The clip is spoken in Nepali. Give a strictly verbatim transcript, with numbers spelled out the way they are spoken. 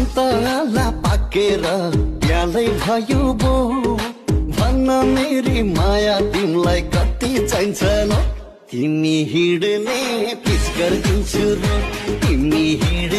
सुन्तला पाकेर प्यालै भयो बो भन्न मेरी माया तिमीलाई कति चाहिन्छ न तिमी हिँड्ने प्लिज गरिदिन्छु र तिमी हिँड